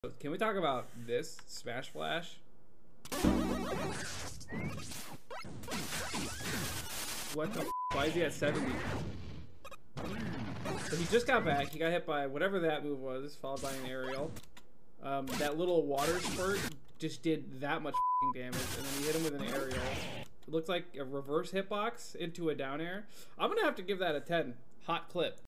Can we talk about this Smash Flash? What the f? Why is he at 70? So he just got back. He got hit by whatever that move was, followed by an aerial. That little water spurt just did that much damage, and then he hit him with an aerial. It looked like a reverse hitbox into a down air. I'm gonna have to give that a 10. Hot clip.